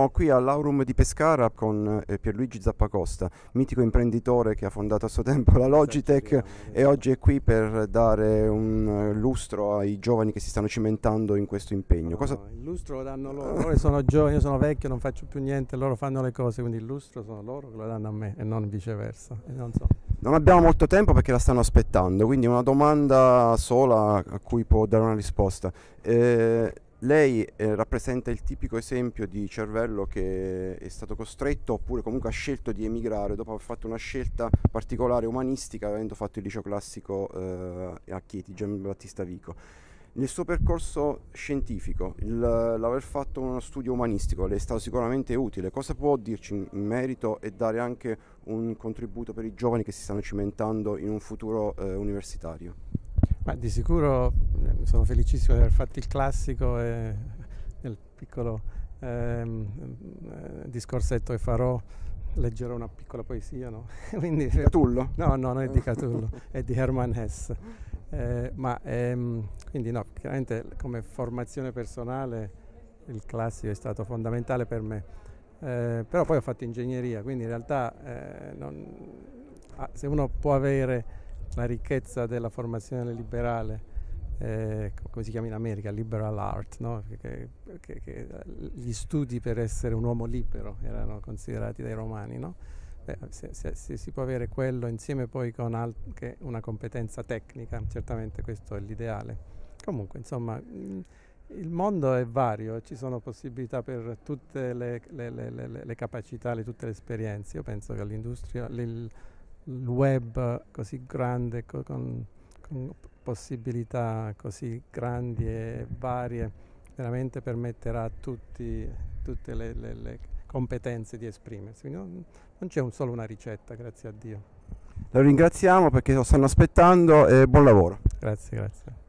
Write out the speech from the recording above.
qui all'Aurum di Pescara con Pierluigi Zappacosta, mitico imprenditore che ha fondato a suo tempo la Logitech e oggi è qui per dare un lustro ai giovani che si stanno cimentando in questo impegno. Il lustro lo danno loro sono giovani, io sono vecchio, non faccio più niente, loro fanno le cose, quindi il lustro sono loro che lo danno a me e non viceversa. Non abbiamo molto tempo perché la stanno aspettando, quindi una domanda sola a cui può dare una risposta. Lei rappresenta il tipico esempio di cervello che è stato costretto oppure comunque ha scelto di emigrare dopo aver fatto una scelta particolare umanistica, avendo fatto il liceo classico a Chieti, Gian Battista Vico. Nel suo percorso scientifico, l'aver fatto uno studio umanistico le è stato sicuramente utile. Cosa può dirci in merito e dare anche un contributo per i giovani che si stanno cimentando in un futuro universitario? Ma di sicuro sono felicissimo di aver fatto il classico e nel piccolo discorsetto che farò leggerò una piccola poesia, no? Quindi, di Catullo? No, non è di Catullo, è di Hermann Hesse. Quindi no, chiaramente come formazione personale il classico è stato fondamentale per me. Però poi ho fatto ingegneria, quindi in realtà se uno può avere la ricchezza della formazione liberale, come si chiama in America, liberal art, no? che gli studi per essere un uomo libero erano considerati dai romani, no? Se si può avere quello insieme poi con anche una competenza tecnica, certamente questo è l'ideale. Comunque, insomma, il mondo è vario, ci sono possibilità per tutte le capacità, tutte le esperienze. Io penso che l'industria, il web così grande, con possibilità così grandi e varie, veramente permetterà a tutte le competenze di esprimersi. Quindi non c'è solo una ricetta, grazie a Dio. La ringraziamo perché lo stanno aspettando e buon lavoro. Grazie.